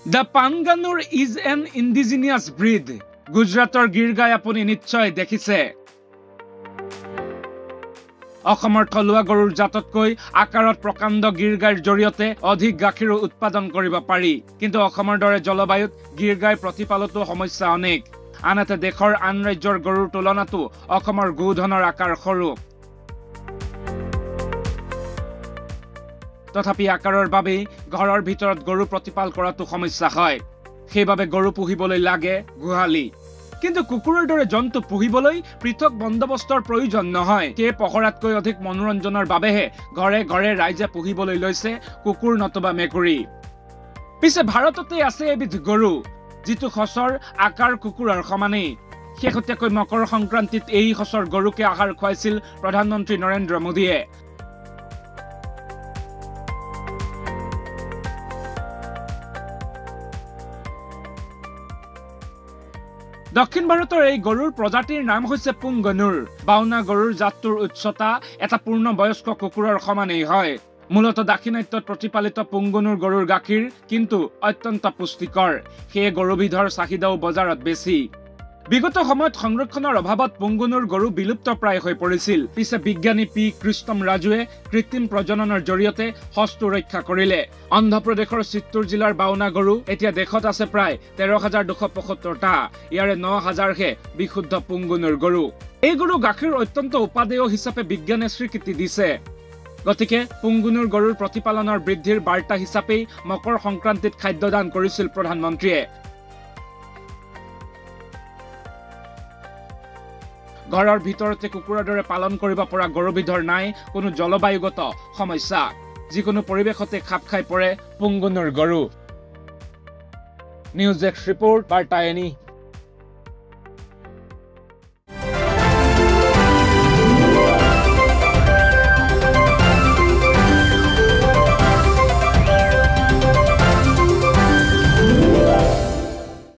The Panganur is an indigenous breed. Gujaраতৰ গিৰ গাই আপুনি নিশ্চয় দেখিছে। অসমৰ থলুৱা গৰুৰ জাততকৈ আকাৰত প্ৰকাণ্ড গিৰ গাইৰ জৰিয়তে অধিক গাখীৰ উৎপাদন কৰিব পাৰি। কিন্তু অসমৰ দৰে জলবায়ুত গিৰ গাই প্ৰতিপালতো সমস্যা অনেক। আনহাতে দেশৰ আন ৰাজ্যৰ গৰুৰ তুলনাতো অসমৰ গোধনৰ আকাৰ সৰু। তথাপি আকাৰৰ বাবে ঘৰৰ ভিতৰত গৰু প্ৰতিপাল কৰাটো সমস্যা হয়। সেইবাবে গৰু পুহিবলৈ লাগে গোহালি। কিন্তু কুকুৰৰ দৰে জন্তু পুহিবলৈ পৃথক বন্দোবস্তৰ প্ৰয়োজন নহয়। সেই পহৰাতকৈ অধিক মনোৰঞ্জনৰ বাবেহে ঘৰে ঘৰে ৰাইজে পুহিবলৈ লৈছে কুকুৰ নতুবা মেকুৰী। পিছে ভাৰততে আছে এবিধ গৰু যিটো সঁচৰ আকাৰ কুকুৰৰ সমানেই। শেহতীয়াকৈ মকৰ সংক্ৰান্তিত এই সঁচৰ গৰুকে আহাৰ খুৱাইছিল প্ৰধানমন্ত্ৰী নৰেন্দ্ৰ মোদীয়ে। দক্ষিণ ভাৰতৰ এই গৰুৰ প্ৰজাতিৰ নাম হৈছে পুংগনুৰ। বাওনা গৰুৰ জাতটোৰ উচ্চতা এটা পূৰ্ণবয়স্ক কুকুৰৰ সমানেই হয়। মূলতঃ দাক্ষিণাত্যত প্ৰতিপালিত পুংগনুৰ গৰুৰ গাখীৰ কিন্তু অত্যন্ত পুষ্টিকৰ। সেই গৰুবিধৰ চাহিদাও বজাৰত বেছি। বিগত সময়ত সংৰক্ষণৰ অভাৱত পুংগনুৰ গৰু বিলুপ্ত প্ৰায় হৈ পৰিছিল। পিছে বিজ্ঞানী পি কৃষ্ণম ৰাজুৱে কৃত্ৰিম প্ৰজননৰ জৰিয়তে সঁচটো ৰক্ষা কৰিলে। অন্ধ্ৰপ্ৰদেশৰ চিত্তুৰ জিলাৰ বাওনা গৰু এতিয়া দেশত আছে প্ৰায় 13,275টা। ইয়াৰে 9,000হে বিশুদ্ধ পুংগনুৰ গৰু। এই গৰু গাখীৰ অত্যন্ত উপাদেয় হিচাপে বিজ্ঞানে স্বীকৃতি দিছে। গতিকে পুংগনুৰ গৰুৰ প্ৰতিপালনৰ বৃদ্ধিৰ বাৰ্তা হিচাপেই মকৰ সংক্ৰান্তিত খাদ্যদান কৰিছিল প্ৰধানমন্ত্ৰীয়ে। ঘৰৰ ভিতৰতে কুকুৰৰ দৰে পালন কৰিব পৰা গৰুবিধৰ নাই কোনো জলবায়ুগত সমস্যা। যিকোনো পৰিৱেশতে খাপ খাই পৰে পুংগনুৰ গৰু। নিউজ ডেস্ক ৰিপোৰ্ট, বাৰ্তা।